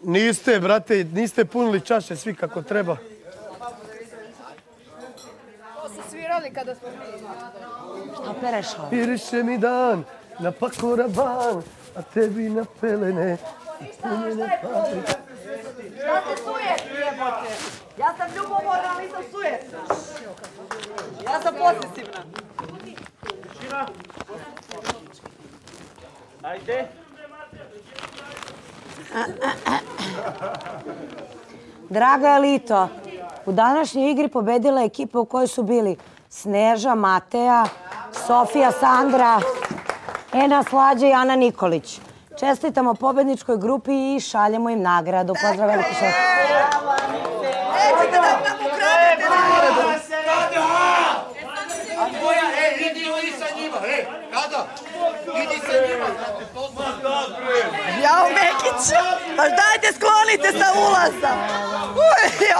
Niste, brate, niste punili čaše svi kako treba. To su svirali kada smo bili. Šta perešao? Piriše mi dan, na pakora ban, a tebi na pelene. Šta se sujet, jebote? Ja sam ljubomorna, ali nisam sujetna. Ja sam posesivna. Ajde. Draga elito, u današnjoj igri pobedila je ekipa u kojoj su bili Sneža, Mateja, Sofija, Sandra, Ena, Slađa i Ana Nikolić. Čestitamo pobedničkoj grupi i šaljemo im nagradu. Pozdrav, veliki šef. Nećete da nam ukradete nagradu. A tvoja, idi sa njima, Kada? Idi sa njima. Jao, Mekić, pa dajte sklonite sa ulaza.